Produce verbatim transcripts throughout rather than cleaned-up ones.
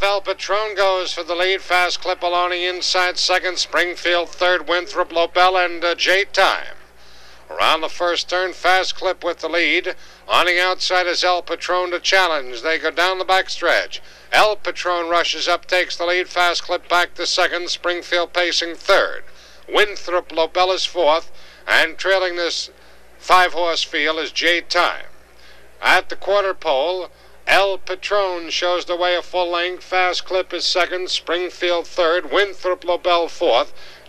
half, El Patron goes for the lead. Fast Clip along the inside second. Springfield third. Winthrop, Lobel, and uh, J-Time. Around the first turn, Fast Clip with the lead. On the outside is El Patron to challenge. They go down the backstretch. El Patron rushes up, takes the lead. Fast Clip back to second. Springfield pacing third. Winthrop, Lobel is fourth. And trailing this five-horse field is J-Time. At the quarter pole, El Patron shows the way a full length. Fast Clip is second. Springfield third. Winthrop, Lobel fourth.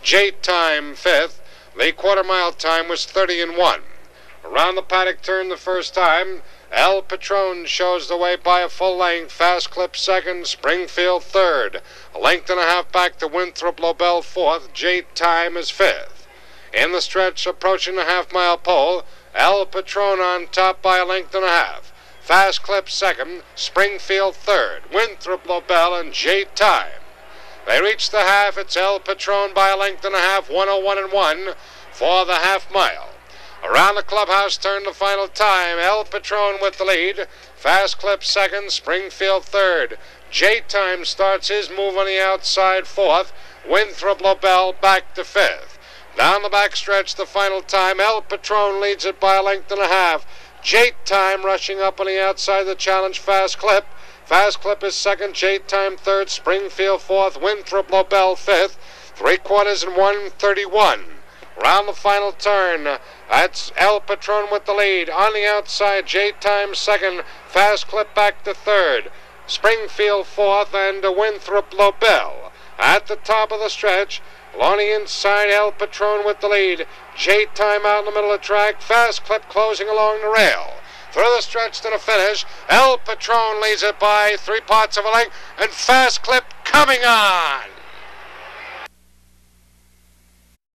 J-Time fifth. The quarter mile time was thirty and one. Around the paddock turn the first time, El Patron shows the way by a full length. Fast Clip second. Springfield third. A length and a half back to Winthrop, Lobel fourth. J-Time is fifth. In the stretch approaching the half mile pole, El Patron on top by a length and a half. Fast Clip second. Springfield third. Winthrop, Lobel, and J-Time. They reach the half. It's El Patron by a length and a half, one oh one and one for the half mile. Around the clubhouse turn the final time. El Patron with the lead. Fast Clip second. Springfield third. J-Time starts his move on the outside fourth. Winthrop, Lobel back to fifth. Down the backstretch the final time. El Patron leads it by a length and a half. J-Time rushing up on the outside to challenge Fast Clip. Fast Clip is second, J-Time third, Springfield fourth, Winthrop, Lobel fifth, three quarters and one thirty-one. Round the final turn, that's El Patron with the lead. On the outside, J-Time second, Fast Clip back to third, Springfield fourth, and Winthrop, Lobel. At the top of the stretch, along the inside, El Patron with the lead. J-Time out in the middle of the track, Fast Clip closing along the rail. Through the stretch to the finish, El Patron leads it by three parts of a length, and Fast Clip coming on.